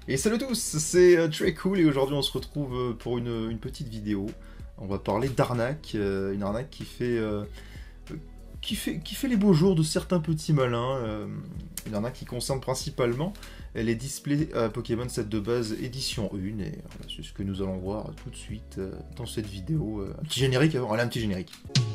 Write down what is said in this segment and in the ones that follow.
Et salut à tous, c'est très cool et aujourd'hui on se retrouve pour une petite vidéo. On va parler d'arnaque, une arnaque qui fait les beaux jours de certains petits malins. Une arnaque qui concerne principalement les displays Pokémon set de base édition 1 et voilà, c'est ce que nous allons voir tout de suite dans cette vidéo. Un petit générique avant, allez un petit générique.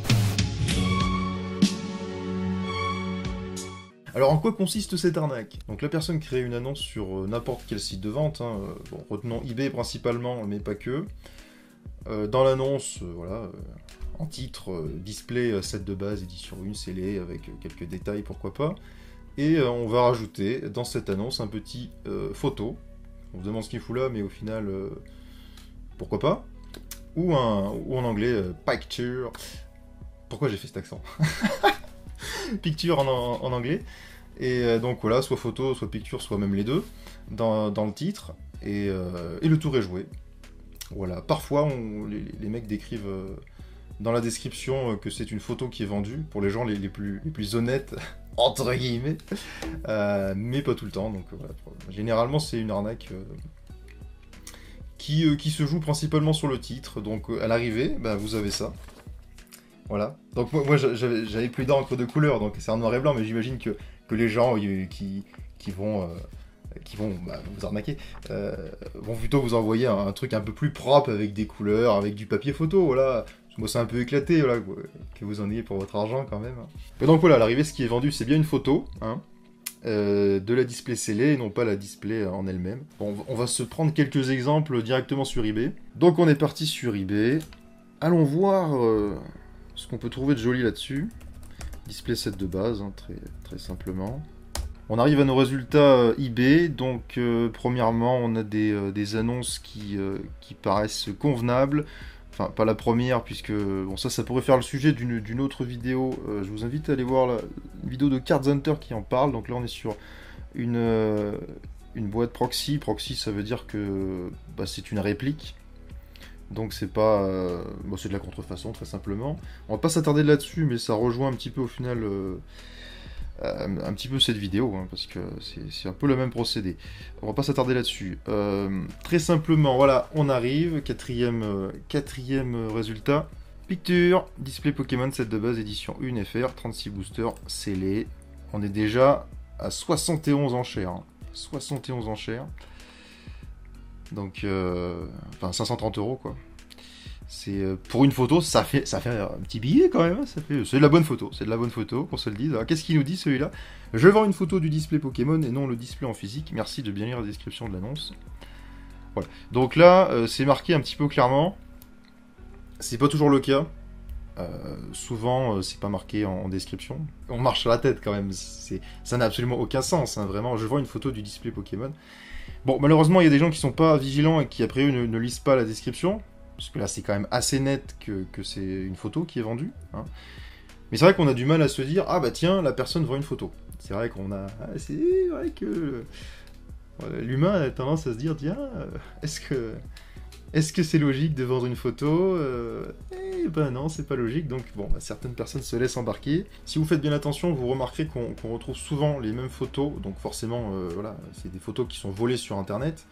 Alors en quoi consiste cette arnaque? Donc la personne crée une annonce sur n'importe quel site de vente, hein, bon, retenons eBay principalement, mais pas que. Dans l'annonce, voilà, en titre, display set de base, édition 1, scellé, avec quelques détails, pourquoi pas. Et on va rajouter dans cette annonce un petit photo. On se demande ce qu'il fout là, mais au final, pourquoi pas. Ou en anglais, picture. Pourquoi j'ai fait cet accent? Picture en anglais. Et donc voilà, soit photo, soit picture, soit même les deux, dans le titre. Et le tour est joué. Voilà, parfois les mecs décrivent dans la description que c'est une photo qui est vendue, pour les gens les plus honnêtes, entre guillemets, mais pas tout le temps. Donc voilà, généralement c'est une arnaque qui se joue principalement sur le titre. Donc à l'arrivée, bah, vous avez ça. Voilà. Donc moi j'avais plus d'encre de couleur, donc c'est en noir et blanc, mais j'imagine que les gens qui vont bah, vous arnaquer vont plutôt vous envoyer un truc un peu plus propre avec des couleurs, avec du papier photo, voilà. Moi c'est un peu éclaté, voilà, que vous en ayez pour votre argent quand même. Et donc voilà, à l'arrivée ce qui est vendu c'est bien une photo, hein, de la display scellée et non pas la display en elle-même. Bon, on va se prendre quelques exemples directement sur eBay. Donc on est parti sur eBay. Allons voir ce qu'on peut trouver de joli là-dessus. Display set de base, hein, très simplement. On arrive à nos résultats eBay, donc premièrement on a des annonces qui paraissent convenables. Enfin, pas la première, puisque bon, ça pourrait faire le sujet d'une autre vidéo. Je vous invite à aller voir une vidéo de Cards Hunter qui en parle. Donc là on est sur une boîte proxy. Proxy ça veut dire que bah, c'est une réplique. Donc c'est pas... bon, c'est de la contrefaçon, très simplement. On va pas s'attarder là-dessus, mais ça rejoint un petit peu au final... un petit peu cette vidéo, hein, parce que c'est un peu le même procédé. On va pas s'attarder là-dessus. Très simplement, voilà, on arrive, quatrième résultat. Picture, display Pokémon set de base, édition 1 FR, 36 boosters, scellé. On est déjà à 71 enchères. Hein. 71 enchères. Donc, enfin 530 € quoi. C'est pour une photo, ça fait un petit billet quand même. C'est de la bonne photo, qu'on se le dise. Alors qu'est-ce qu'il nous dit celui-là? Je veux voir une photo du display Pokémon et non le display en physique. Merci de bien lire la description de l'annonce. Voilà. Donc là, c'est marqué un petit peu clairement. C'est pas toujours le cas. Souvent, c'est pas marqué en description. On marche sur la tête quand même. Ça n'a absolument aucun sens. Hein, vraiment, je vois une photo du display Pokémon. Bon, malheureusement, il y a des gens qui sont pas vigilants et qui, a priori, ne lisent pas la description. Parce que là, c'est quand même assez net que c'est une photo qui est vendue. Hein. Mais c'est vrai qu'on a du mal à se dire, ah bah tiens, la personne vend une photo. C'est vrai qu'on a... c'est vrai que... l'humain a tendance à se dire, tiens, est-ce que c'est logique de vendre une photo? Eh ben non, c'est pas logique. Donc bon, bah, certaines personnes se laissent embarquer. Si vous faites bien attention, vous remarquerez qu'on retrouve souvent les mêmes photos. Donc forcément, voilà, c'est des photos qui sont volées sur Internet.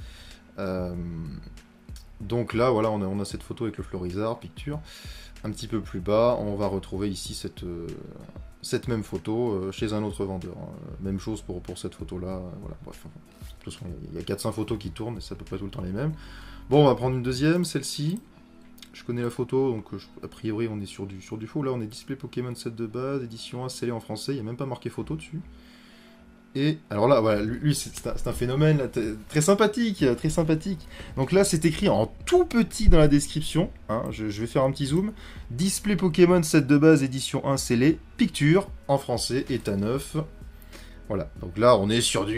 Donc là, voilà, on a cette photo avec le Florizard, picture. Un petit peu plus bas, on va retrouver ici cette même photo chez un autre vendeur. Hein. Même chose pour cette photo-là. Voilà, bref. De toute façon, il y a 400 photos qui tournent, et c'est à peu près tout le temps les mêmes. Bon, on va prendre une deuxième, celle-ci. Je connais la photo, donc a priori on est sur du faux. Là, on est display Pokémon set de base, édition 1, scellé en français. Il n'y a même pas marqué photo dessus. Et alors là, voilà, lui c'est un phénomène là, très sympathique, très sympathique. Donc là, c'est écrit en tout petit dans la description. Hein, je vais faire un petit zoom. Display Pokémon set de base, édition 1 scellé, picture en français, état neuf. Voilà. Donc là, on est sur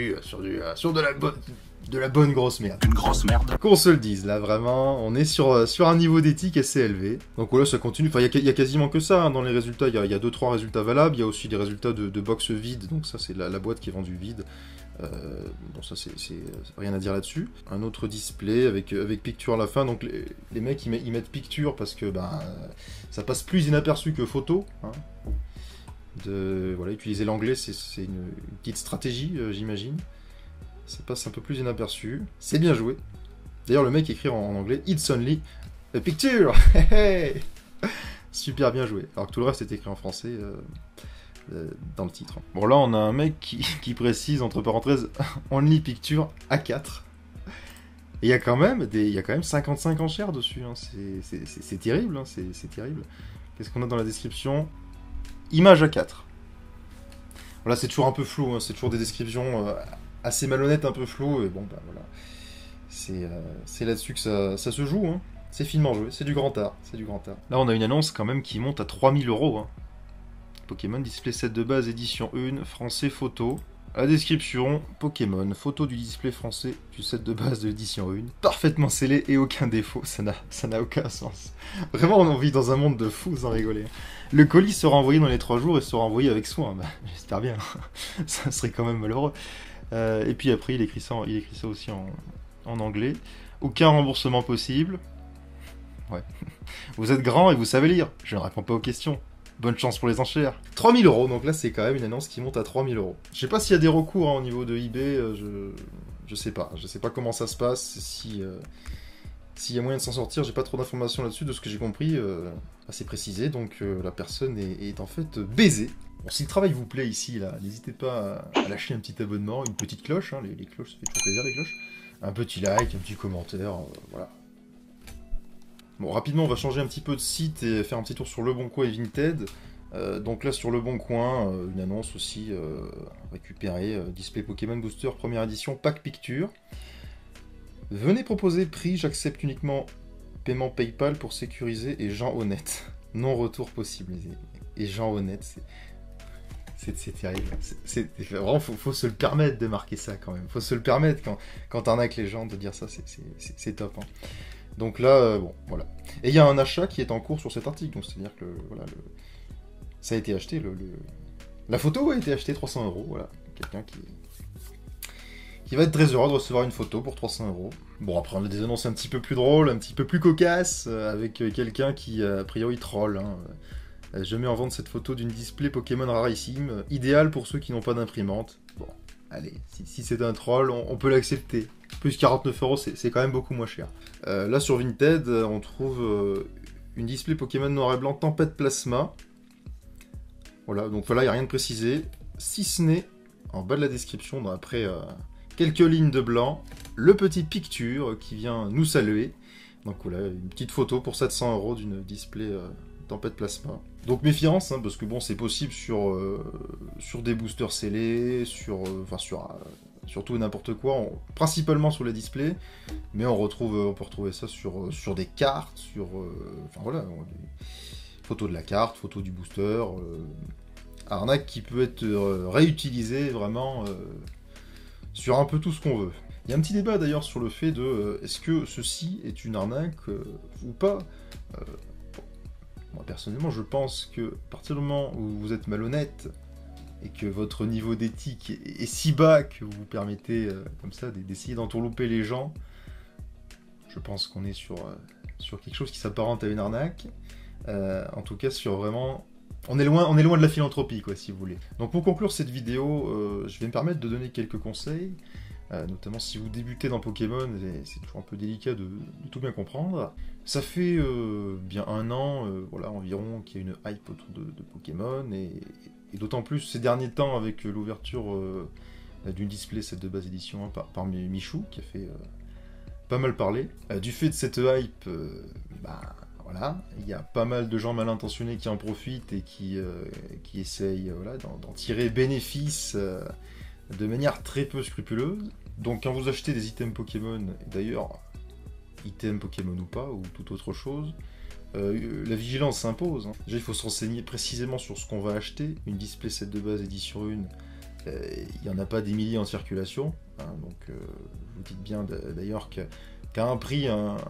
de la bonne grosse merde. Une grosse merde. Qu'on se le dise, là, vraiment, on est sur un niveau d'éthique assez élevé. Donc voilà, ça continue. Enfin, il y a quasiment que ça hein, dans les résultats. Il y a 2-3 résultats valables. Il y a aussi des résultats de box vide. Donc ça, c'est la boîte qui est vendue vide. Bon, ça, c'est rien à dire là-dessus. Un autre display avec picture à la fin. Donc les mecs, ils mettent picture parce que ça passe plus inaperçu que photo. Hein. Voilà, utiliser l'anglais, c'est une petite stratégie, j'imagine. ça passe un peu plus inaperçu. C'est bien joué. D'ailleurs, le mec écrit en anglais « It's only a picture !» Super bien joué. Alors que tout le reste est écrit en français dans le titre. Bon, là, on a un mec qui précise, entre parenthèses, « Only picture A4 ». Et il y a quand même 55 enchères dessus. Hein. C'est terrible. Hein. C'est terrible. Qu'est-ce qu'on a dans la description? Image A4. Voilà, c'est toujours un peu flou. Hein. C'est toujours des descriptions assez malhonnêtes, un peu floues. Et bon, bah voilà. C'est là-dessus que ça se joue. Hein. C'est finement joué. C'est du grand art. C'est du grand art. Là, on a une annonce quand même qui monte à 3000 €. Hein. Pokémon Display Set de base, édition 1, français photo. La description, Pokémon, photo du display français du set de base de l'édition 1, parfaitement scellé et aucun défaut, ça n'a aucun sens. Vraiment, on vit dans un monde de fous, sans rigoler. Le colis sera envoyé dans les 3 jours et sera envoyé avec soin, bah, j'espère bien, ça serait quand même malheureux. Et puis après, il écrit ça aussi en anglais. Aucun remboursement possible. Ouais. Vous êtes grand et vous savez lire, je ne réponds pas aux questions. Bonne chance pour les enchères. 3000 €, donc là c'est quand même une annonce qui monte à 3000 €. Je sais pas s'il y a des recours hein, au niveau de eBay, je sais pas. Je sais pas comment ça se passe, s'il y a moyen de s'en sortir, j'ai pas trop d'informations là-dessus, de ce que j'ai compris, assez précisé, donc la personne est en fait baisée. Bon, si le travail vous plaît ici, là, n'hésitez pas à lâcher un petit abonnement, une petite cloche, hein, les cloches, ça fait toujours plaisir les cloches. Un petit like, un petit commentaire, voilà. Bon, rapidement, on va changer un petit peu de site et faire un petit tour sur Leboncoin et Vinted. Donc là, sur Leboncoin, une annonce aussi récupérée, display Pokémon Booster, première édition, pack picture. Venez proposer prix, j'accepte uniquement paiement PayPal pour sécuriser et gens honnêtes. Non retour possible. Et gens honnêtes, c'est terrible. Vraiment, faut se le permettre de marquer ça quand même. Faut se le permettre quand t'arnaques les gens de dire ça, c'est top. Hein. Donc là, bon, voilà. Et il y a un achat qui est en cours sur cet article, donc c'est-à-dire que voilà, ça a été acheté, la photo a été achetée 300 €, voilà. Quelqu'un qui va être très heureux de recevoir une photo pour 300 €. Bon, après on a des annonces un petit peu plus drôles, un petit peu plus cocasses, avec quelqu'un qui, a priori, troll. Hein. Je mets en vente cette photo d'une display Pokémon rarissime, idéale pour ceux qui n'ont pas d'imprimante. Bon, allez, si c'est un troll, on peut l'accepter. Plus 49 €, c'est quand même beaucoup moins cher. Là, sur Vinted, on trouve une display Pokémon noir et blanc Tempête Plasma. Voilà, donc voilà, il n'y a rien de précisé. Si ce n'est, en bas de la description, après quelques lignes de blanc, le petit picture qui vient nous saluer. Donc voilà, une petite photo pour 700 € d'une display Tempête Plasma. Donc méfiance, hein, parce que bon, c'est possible sur des boosters scellés, surtout n'importe quoi, principalement sur les displays, mais on peut retrouver ça sur des cartes, enfin voilà, photos de la carte, photos du booster, arnaque qui peut être réutilisée vraiment sur un peu tout ce qu'on veut. Il y a un petit débat d'ailleurs sur le fait de est-ce que ceci est une arnaque ou pas. Moi personnellement, je pense que à partir du moment où vous êtes malhonnête et que votre niveau d'éthique est si bas que vous vous permettez comme ça d'essayer d'entourlouper les gens, je pense qu'on est sur quelque chose qui s'apparente à une arnaque. En tout cas, sur vraiment... On est loin de la philanthropie, quoi, si vous voulez. Donc pour conclure cette vidéo, je vais me permettre de donner quelques conseils, notamment si vous débutez dans Pokémon, c'est toujours un peu délicat de tout bien comprendre. Ça fait bien 1 an, voilà, environ, qu'il y a une hype autour de Pokémon, et d'autant plus ces derniers temps avec l'ouverture d'une display set de base édition 1 par Michou, qui a fait pas mal parler. Du fait de cette hype, voilà, il y a pas mal de gens mal intentionnés qui en profitent et qui essayent voilà, d'en tirer bénéfice de manière très peu scrupuleuse. Donc quand vous achetez des items Pokémon, et d'ailleurs, items Pokémon ou pas, ou toute autre chose, la vigilance s'impose. Hein. Déjà, il faut se renseigner précisément sur ce qu'on va acheter. Une display set de base édition 1, il n'y en a pas des milliers en circulation. Hein, donc vous dites bien d'ailleurs qu'à un prix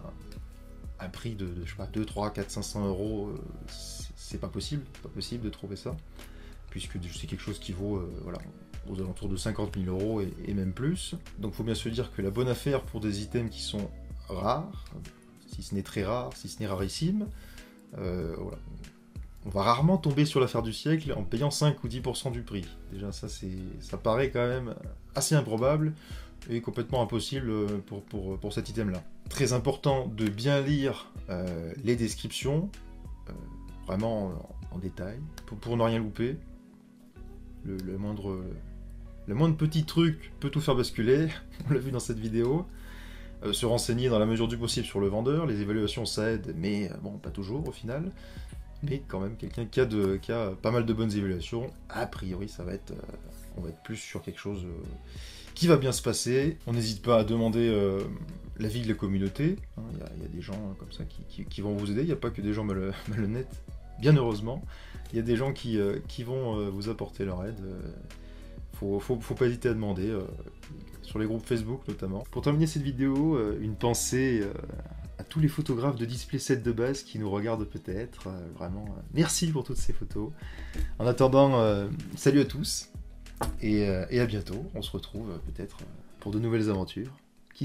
de je sais pas, 2, 3, 4, 500 €, c'est pas possible de trouver ça, puisque c'est quelque chose qui vaut voilà, aux alentours de 50 000 € et même plus. Donc il faut bien se dire que la bonne affaire pour des items qui sont rares, si ce n'est très rare, si ce n'est rarissime, voilà. On va rarement tomber sur l'affaire du siècle en payant 5 ou 10% du prix. Déjà ça paraît quand même assez improbable. est complètement impossible pour cet item-là. Très important de bien lire les descriptions, vraiment en détail, pour ne rien louper. Le moindre petit truc peut tout faire basculer, on l'a vu dans cette vidéo. Se renseigner dans la mesure du possible sur le vendeur, les évaluations ça aide, mais bon, pas toujours au final. Mais quand même, quelqu'un qui a pas mal de bonnes évaluations, a priori on va être plus sur quelque chose qui va bien se passer. On n'hésite pas à demander l'avis de la communauté, il y a des gens comme ça qui vont vous aider, il n'y a pas que des gens malhonnêtes, bien heureusement. Il y a des gens qui vont vous apporter leur aide. Faut pas hésiter à demander, sur les groupes Facebook notamment. Pour terminer cette vidéo, une pensée à tous les photographes de display set de base qui nous regardent peut-être. Vraiment, merci pour toutes ces photos. En attendant, salut à tous et à bientôt. On se retrouve peut-être pour de nouvelles aventures. Qui sait ?